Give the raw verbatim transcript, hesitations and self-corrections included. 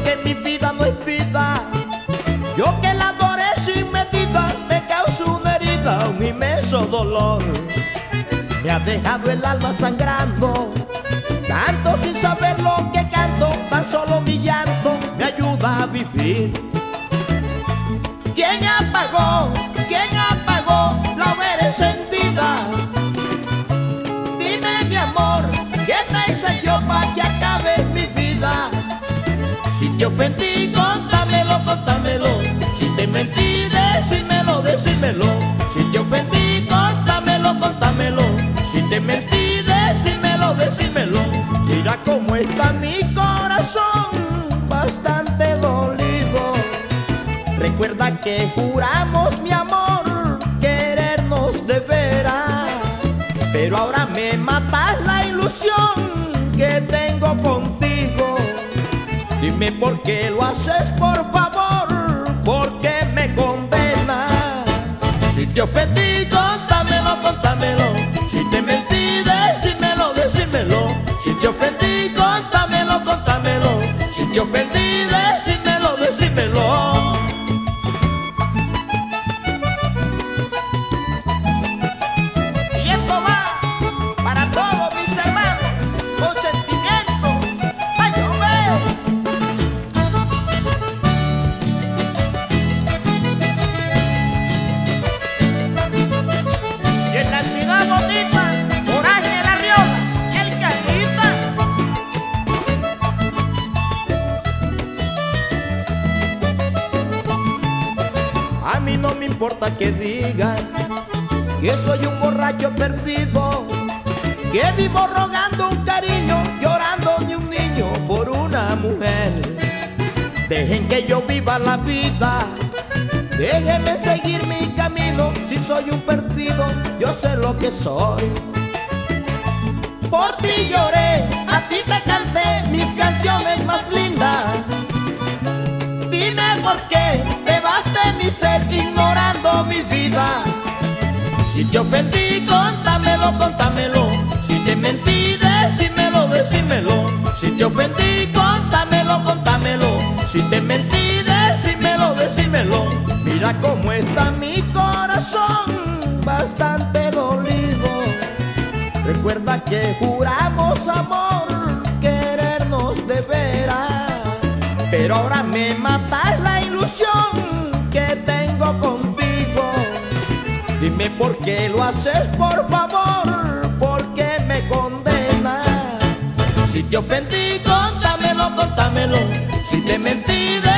siento que mi vida no es vida. Yo que la adoré sin medida, me causó una herida, un inmenso dolor. Me ha dejado el alma sangrando, tanto sin saber lo que canto. Tan solo mi llanto me ayuda a vivir. ¿Quién apagó, quién apagó la hoguera encendida? Dime mi amor, ¿qué te hice yo para que acabe mi vida? Si te ofendí, contámelo, contámelo. Si te mentí, decímelo, decímelo. Si te ofendí, contámelo, contámelo. Si te mentí, decímelo, decímelo. Mira cómo está mi corazón, bastante dolido. Recuerda que juramos, mi amor, querernos de veras. Pero ahora me matas la ilusión que tengo contigo. Dime por qué lo haces, por favor, por qué me condenas. Si te ofendí, contámelo, contámelo. Si te mentí, decímelo, decímelo. Si te ofendí, contámelo, contámelo. Si te ofendí, decímelo, decímelo. Y esto va para todos mis hermanos con sentimiento. ¡Ay, yo veo! Y en la ciudad bonita, Coraje de La Rioja y el Canita. A mí no me importa que digan que soy un borracho perdido, que vivo rogando un cariño, llorando de un niño por una mujer. Dejen que yo viva la vida, déjenme seguir mi camino. Si soy un perdido, yo sé lo que soy. Por ti lloré, a ti te canté mis canciones más lindas. Dime por qué te vas de mi ser ignorando mi vida. Si te ofendí, contámelo, contámelo. Si te mentí, decímelo, decímelo. Si te ofendí, contámelo, contámelo. Si te mentí, decímelo, decímelo. Mira cómo está mi corazón, bastante dolido. Recuerda que juramos, amor, querernos de veras. Pero ahora me matas la ilusión que tengo contigo. Dime por qué lo haces, por favor, por qué me condenas. Si te ofendí, contámelo, contámelo. Si te mentí,